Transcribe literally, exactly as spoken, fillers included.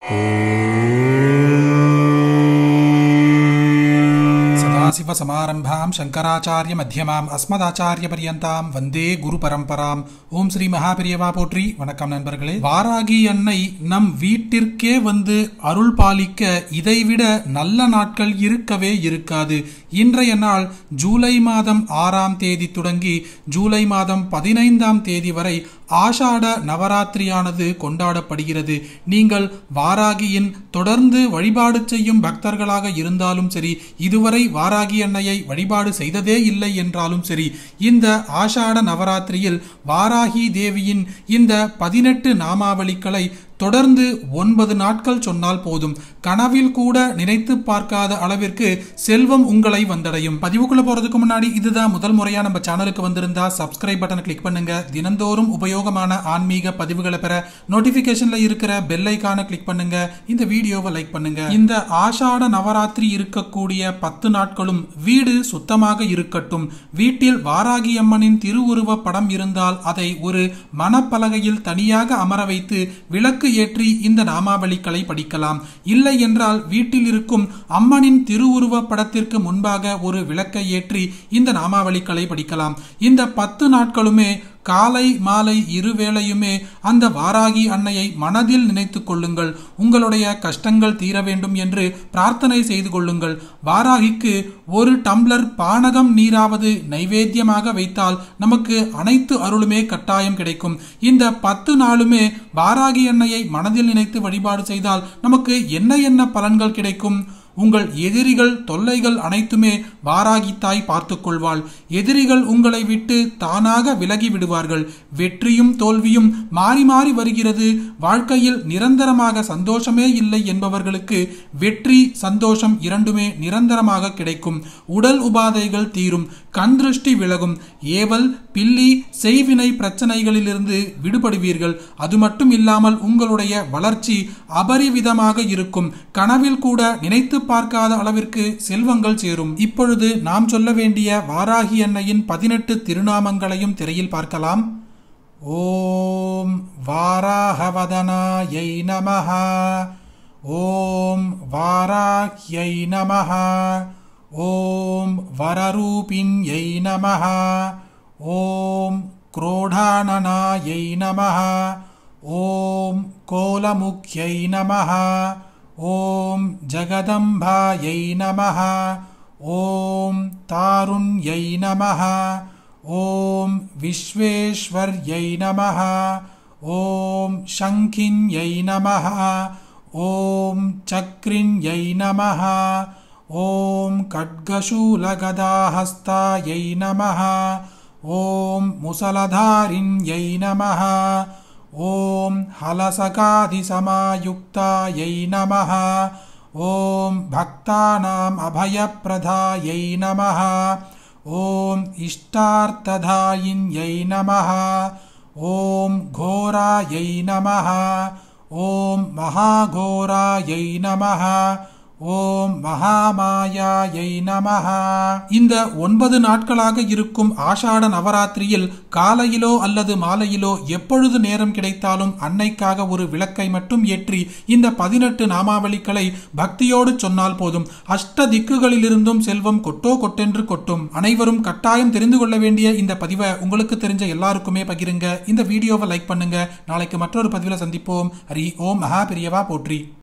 सदाशिवसमारम्भां शंकराचार्यमध्यमाम् अस्मदाचार्यपर्यन्तां वन्दे गुरुपरम्पराम्. ஓம் ஸ்ரீ மகாபிரியவா போற்றி. வணக்கம் நண்பர்களே. வாராகி அன்னை நம் வீட்டிற்கே வந்து அருள் பாலிக்க இதைவிட நல்ல நாட்கள் இருக்கவே இருக்காது. இன்றைய நாள் ஜூலை மாதம் ஆறாம் தேதி தொடங்கி ஜூலை மாதம் பதினைந்தாம் தேதி வரை ஆஷாட நவராத்திரியானது கொண்டாடப்படுகிறது. நீங்கள் வாராகியின் தொடர்ந்து வழிபாடு செய்யும் பக்தர்களாக இருந்தாலும் சரி, இதுவரை வாராகி அன்னையை வழிபாடு செய்ததே இல்லை என்றாலும் சரி, இந்த ஆஷாட நவராத்திரியில் வாராகி தேவியின் இந்த பதினெட்டு நாமாவளிகளை தொடர்ந்து ஒன்பது நாட்கள் சொன்னால் போதும். கனவில் கூட நினைத்து பார்க்காத அளவிற்கு செல்வம் உங்களை வந்தடையும். பதிவுக்குள்ள போறதுக்கு முன்னாடி இதுதான் முதல் முறையா நம்ம சேனலுக்கு வந்திருந்தா சப்ஸ்கிரைப் பட்டனை கிளிக் பண்ணுங்க. தினந்தோறும் உபயோகமான ஆன்மீக பதிவுகளை பெற நோட்டிபிகேஷன்ல இருக்கிற பெல் ஐகானை கிளிக் பண்ணுங்க. இந்த வீடியோவை லைக் பண்ணுங்க. இந்த ஆஷாட நவராத்திரி இருக்கக்கூடிய பத்து நாட்களும் வீடு சுத்தமாக இருக்கட்டும். வீட்டில் வாராகி அம்மனின் திருவுருவ படம் இருந்தால் அதை ஒரு மணப்பலகையில் தனியாக அமர வைத்து விளக்கு ஏற்றி இந்த நாமாவளிகளை படிக்கலாம். இல்லை என்றால் வீட்டில் இருக்கும் அம்மனின் திருவுருவ படத்திற்கு முன்பாக ஒரு விளக்கை ஏற்றி இந்த நாமாவளிகளை படிக்கலாம். இந்த பத்து நாட்களுமே காலை மாலை இருவேளையுமே அந்த வாராகி அன்னையை மனதில் நினைத்துக் கொள்ளுங்கள். உங்களுடைய கஷ்டங்கள் தீர வேண்டும் என்று பிரார்த்தனை செய்து கொள்ளுங்கள். வாராகிக்கு ஒரு டம்ளர் பானகம் நீராவது நைவேத்தியமாக வைத்தால் நமக்கு அனைத்து அருளுமே கட்டாயம் கிடைக்கும். இந்த பத்து நாளுமே வாராகி அன்னையை மனதில் நினைத்து வழிபாடு செய்தால் நமக்கு என்ன என்ன பலன்கள் கிடைக்கும்? உங்கள் எதிரிகள் தொல்லைகள் அனைத்துமே வாராகி தாய் பார்த்துக் கொள்வாள். எதிரிகள் உங்களை விட்டு தானாக விலகி விடுவார்கள். வெற்றியும் தோல்வியும் மாறி மாறி வருகிறது. வாழ்க்கையில் நிரந்தரமாக சந்தோஷமே இல்லை என்பவர்களுக்கு வெற்றி சந்தோஷம் இரண்டுமே நிரந்தரமாக கிடைக்கும். உடல் உபாதைகள் தீரும். கண் திருஷ்டி விலகும். ஏவல் பில்லி செய்வினை பிரச்சனைகளிலிருந்து விடுபடுவீர்கள். அது மட்டும் இல்லாமல் உங்களுடைய வளர்ச்சி அபரிவிதமாக இருக்கும். கனவில் கூட நினைத்து பார்க்காத அளவிற்கு செல்வங்கள் சேரும். இப்பொழுது நாம் சொல்ல வேண்டிய வாராகி அன்னையின் பதினெட்டு திருநாமங்களையும் திரையில் பார்க்கலாம். ஓம் வாராகவதனாயை நமஹ. ஓம் வாராஹ்யை நமஹ. ஓம் வரரூபிண்யை நமஹ. ஓம் क्रोधाननायै नमः. ओम कोलमुख्यै नमः. ओम जगदम्बायै नमः. ओम तारुण्यै नमः. ओम विश्वेश्वर्यै नमः. ओम शंखिन्यै नमः. ओम चक्रिण्यै नमः. ओम खड्गशूलगदाहस्तायै नमः. ओम मुसलधारिण्यै नमः. ओम हलसकादिसमायुक्तायै नमः. ओम भक्तानाम् अभयप्रदायै नमः. ओम इष्टार्थदायिन्यै नमः. ओम घोरायै नमः. ओम महाघोरायै नमः. ஓம் மகாமாயாயை நமஹ. இந்த ஒன்பது நாட்களாக இருக்கும் ஆஷாட நவராத்திரியில் காலையிலோ அல்லது மாலையிலோ எப்பொழுது நேரம் கிடைத்தாலும் அன்னைக்காக ஒரு விளக்கை மட்டும் ஏற்றி இந்த பதினெட்டு நாமாவளிகளை பக்தியோடு சொன்னால் போதும். அஷ்ட திக்குகளிலிருந்தும் செல்வம் கொட்டோ கொட்டென்று கொட்டும். அனைவரும் கட்டாயம் தெரிந்து கொள்ள வேண்டிய இந்த பதிவை உங்களுக்கு தெரிஞ்ச எல்லாருக்குமே பகிருங்க. இந்த வீடியோவை லைக் பண்ணுங்க. நாளைக்கு மற்றொரு பதிவில் சந்திப்போம். ஹரி ஓம் மகாபிரியவா போற்றி.